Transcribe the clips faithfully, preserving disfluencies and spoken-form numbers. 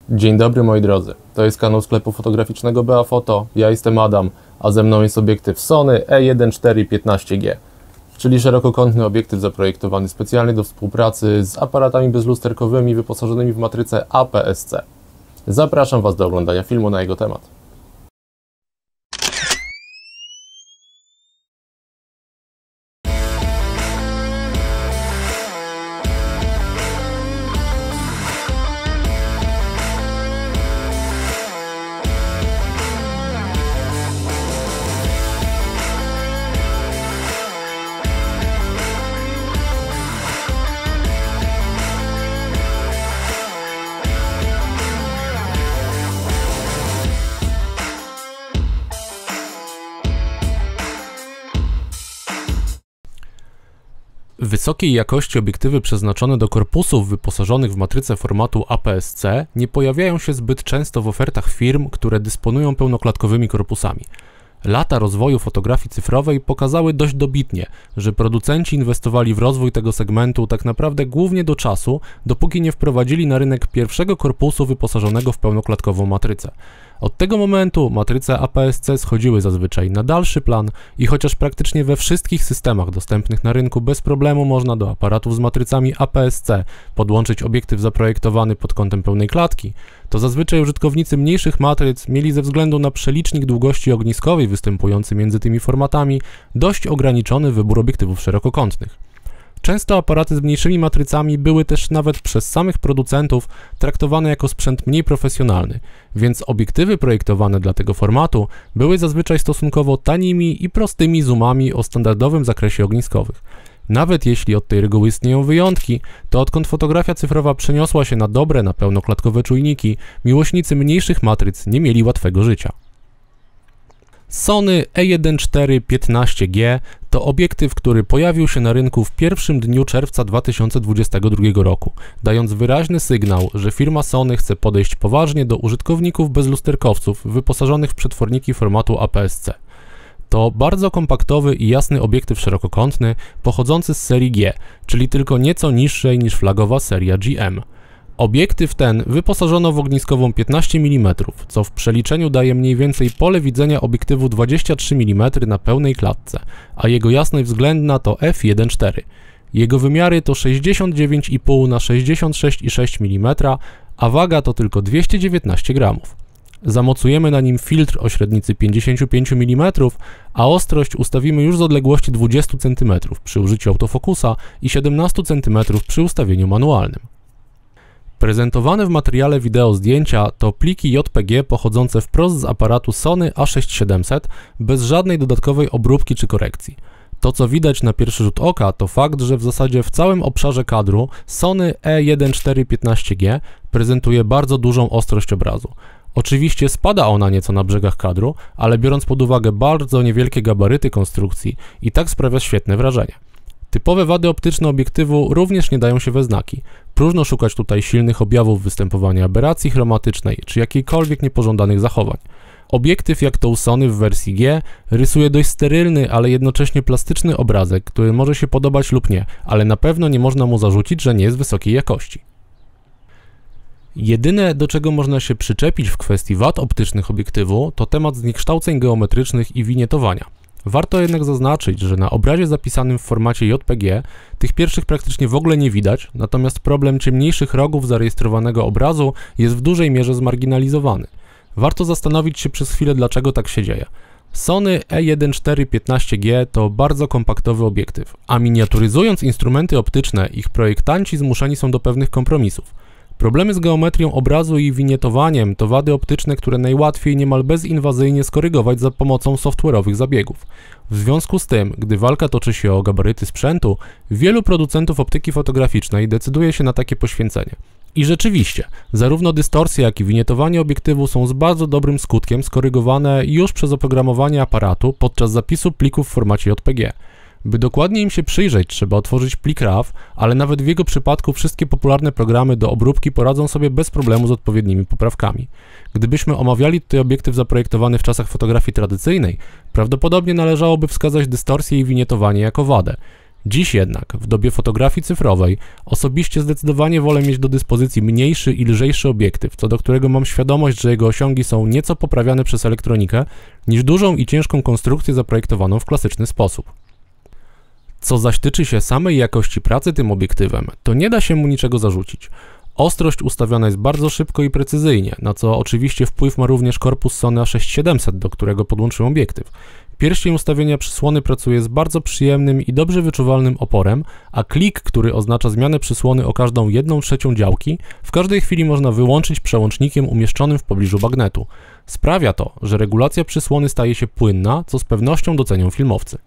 Dzień dobry moi drodzy, to jest kanał sklepu fotograficznego Beafoto, ja jestem Adam, a ze mną jest obiektyw Sony E jeden cztery piętnaście G, czyli szerokokątny obiektyw zaprojektowany specjalnie do współpracy z aparatami bezlusterkowymi wyposażonymi w matrycę A P S C. Zapraszam Was do oglądania filmu na jego temat. Wysokiej jakości obiektywy przeznaczone do korpusów wyposażonych w matrycę formatu A P S C nie pojawiają się zbyt często w ofertach firm, które dysponują pełnoklatkowymi korpusami. Lata rozwoju fotografii cyfrowej pokazały dość dobitnie, że producenci inwestowali w rozwój tego segmentu tak naprawdę głównie do czasu, dopóki nie wprowadzili na rynek pierwszego korpusu wyposażonego w pełnoklatkową matrycę. Od tego momentu matryce A P S C schodziły zazwyczaj na dalszy plan i chociaż praktycznie we wszystkich systemach dostępnych na rynku bez problemu można do aparatów z matrycami A P S C podłączyć obiektyw zaprojektowany pod kątem pełnej klatki, to zazwyczaj użytkownicy mniejszych matryc mieli ze względu na przelicznik długości ogniskowej występujący między tymi formatami dość ograniczony wybór obiektywów szerokokątnych. Często aparaty z mniejszymi matrycami były też nawet przez samych producentów traktowane jako sprzęt mniej profesjonalny, więc obiektywy projektowane dla tego formatu były zazwyczaj stosunkowo tanimi i prostymi zoomami o standardowym zakresie ogniskowych. Nawet jeśli od tej reguły istnieją wyjątki, to odkąd fotografia cyfrowa przeniosła się na dobre, na pełnoklatkowe czujniki, miłośnicy mniejszych matryc nie mieli łatwego życia. Sony E jeden cztery piętnaście G to obiektyw, który pojawił się na rynku w pierwszym dniu czerwca dwa tysiące dwudziestego drugiego roku, dając wyraźny sygnał, że firma Sony chce podejść poważnie do użytkowników bezlusterkowców wyposażonych w przetworniki formatu A P S C. To bardzo kompaktowy i jasny obiektyw szerokokątny pochodzący z serii G, czyli tylko nieco niższej niż flagowa seria G M. Obiektyw ten wyposażono w ogniskową piętnaście milimetrów, co w przeliczeniu daje mniej więcej pole widzenia obiektywu dwadzieścia trzy milimetry na pełnej klatce, a jego jasność względna to F jeden cztery. Jego wymiary to sześćdziesiąt dziewięć i pół na sześćdziesiąt sześć i sześć milimetra, a waga to tylko dwieście dziewiętnaście gramów. Zamocujemy na nim filtr o średnicy pięćdziesiąt pięć milimetrów, a ostrość ustawimy już z odległości dwadzieścia centymetrów przy użyciu autofokusa i siedemnaście centymetrów przy ustawieniu manualnym. Prezentowane w materiale wideo zdjęcia to pliki J P G pochodzące wprost z aparatu Sony A sześć siedemset bez żadnej dodatkowej obróbki czy korekcji. To co widać na pierwszy rzut oka to fakt, że w zasadzie w całym obszarze kadru Sony E jeden cztery piętnaście G prezentuje bardzo dużą ostrość obrazu. Oczywiście spada ona nieco na brzegach kadru, ale biorąc pod uwagę bardzo niewielkie gabaryty konstrukcji i tak sprawia świetne wrażenie. Typowe wady optyczne obiektywu również nie dają się we znaki. Próżno szukać tutaj silnych objawów występowania aberracji chromatycznej czy jakiejkolwiek niepożądanych zachowań. Obiektyw jak to u Sony w wersji G rysuje dość sterylny, ale jednocześnie plastyczny obrazek, który może się podobać lub nie, ale na pewno nie można mu zarzucić, że nie jest wysokiej jakości. Jedyne, do czego można się przyczepić w kwestii wad optycznych obiektywu, to temat zniekształceń geometrycznych i winietowania. Warto jednak zaznaczyć, że na obrazie zapisanym w formacie J P G tych pierwszych praktycznie w ogóle nie widać, natomiast problem ciemniejszych rogów zarejestrowanego obrazu jest w dużej mierze zmarginalizowany. Warto zastanowić się przez chwilę, dlaczego tak się dzieje. Sony E jeden cztery piętnaście G to bardzo kompaktowy obiektyw, a miniaturyzując instrumenty optyczne, ich projektanci zmuszeni są do pewnych kompromisów. Problemy z geometrią obrazu i winietowaniem to wady optyczne, które najłatwiej niemal bezinwazyjnie skorygować za pomocą software'owych zabiegów. W związku z tym, gdy walka toczy się o gabaryty sprzętu, wielu producentów optyki fotograficznej decyduje się na takie poświęcenie. I rzeczywiście, zarówno dystorsja, jak i winietowanie obiektywu są z bardzo dobrym skutkiem skorygowane już przez oprogramowanie aparatu podczas zapisu plików w formacie J P G. By dokładnie im się przyjrzeć, trzeba otworzyć plik R A W, ale nawet w jego przypadku wszystkie popularne programy do obróbki poradzą sobie bez problemu z odpowiednimi poprawkami. Gdybyśmy omawiali tutaj obiektyw zaprojektowany w czasach fotografii tradycyjnej, prawdopodobnie należałoby wskazać dystorsję i winietowanie jako wadę. Dziś jednak, w dobie fotografii cyfrowej, osobiście zdecydowanie wolę mieć do dyspozycji mniejszy i lżejszy obiektyw, co do którego mam świadomość, że jego osiągi są nieco poprawiane przez elektronikę, niż dużą i ciężką konstrukcję zaprojektowaną w klasyczny sposób. Co zaś tyczy się samej jakości pracy tym obiektywem, to nie da się mu niczego zarzucić. Ostrość ustawiona jest bardzo szybko i precyzyjnie, na co oczywiście wpływ ma również korpus Sony A sześć tysiąc siedemset, do którego podłączyłem obiektyw. Pierścień ustawienia przysłony pracuje z bardzo przyjemnym i dobrze wyczuwalnym oporem, a klik, który oznacza zmianę przysłony o każdą jedną trzecią działki, w każdej chwili można wyłączyć przełącznikiem umieszczonym w pobliżu bagnetu. Sprawia to, że regulacja przysłony staje się płynna, co z pewnością docenią filmowcy.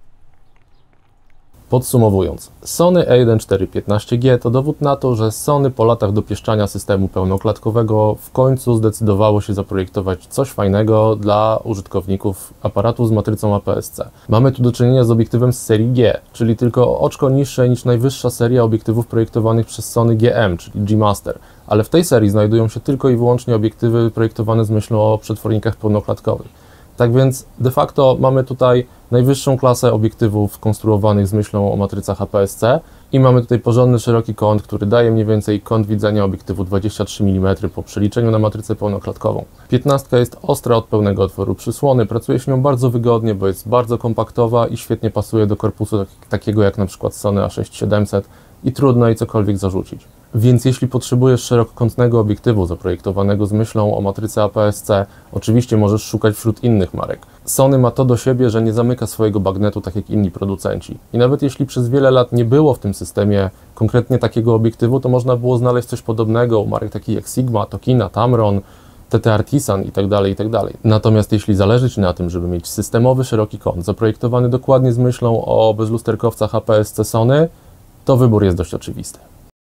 Podsumowując, Sony A jeden cztery piętnaście G to dowód na to, że Sony po latach dopieszczania systemu pełnoklatkowego w końcu zdecydowało się zaprojektować coś fajnego dla użytkowników aparatów z matrycą A P S C. Mamy tu do czynienia z obiektywem z serii G, czyli tylko o oczko niższe niż najwyższa seria obiektywów projektowanych przez Sony G M, czyli G Master, ale w tej serii znajdują się tylko i wyłącznie obiektywy projektowane z myślą o przetwornikach pełnoklatkowych. Tak więc de facto mamy tutaj najwyższą klasę obiektywów konstruowanych z myślą o matrycach A P S C i mamy tutaj porządny szeroki kąt, który daje mniej więcej kąt widzenia obiektywu dwadzieścia trzy milimetry po przeliczeniu na matrycę pełnoklatkową. piętnastka jest ostra od pełnego otworu przysłony, pracuje się nią bardzo wygodnie, bo jest bardzo kompaktowa i świetnie pasuje do korpusu tak, takiego jak na przykład Sony A sześć tysiąc siedemset i trudno jej cokolwiek zarzucić. Więc jeśli potrzebujesz szerokokątnego obiektywu zaprojektowanego z myślą o matrycy A P S C, oczywiście możesz szukać wśród innych marek. Sony ma to do siebie, że nie zamyka swojego bagnetu tak jak inni producenci. I nawet jeśli przez wiele lat nie było w tym systemie konkretnie takiego obiektywu, to można było znaleźć coś podobnego u marek takich jak Sigma, Tokina, Tamron, T T Artisan itd., itd. Natomiast jeśli zależy Ci na tym, żeby mieć systemowy szeroki kąt zaprojektowany dokładnie z myślą o bezlusterkowcach A P S C Sony, to wybór jest dość oczywisty.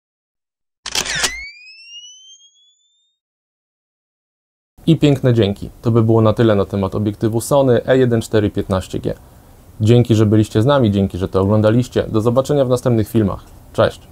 I piękne dzięki. To by było na tyle na temat obiektywu Sony A jeden cztery piętnaście G. Dzięki, że byliście z nami, dzięki, że to oglądaliście. Do zobaczenia w następnych filmach. Cześć!